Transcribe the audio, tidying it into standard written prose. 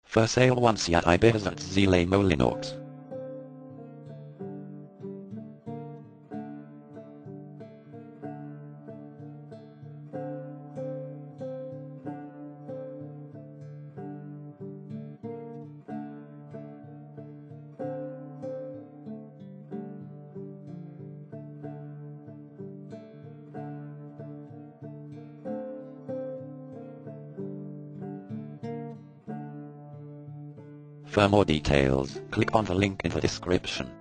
For sale once at Ibiza at Zile Molinox. For more details, click on the link in the description.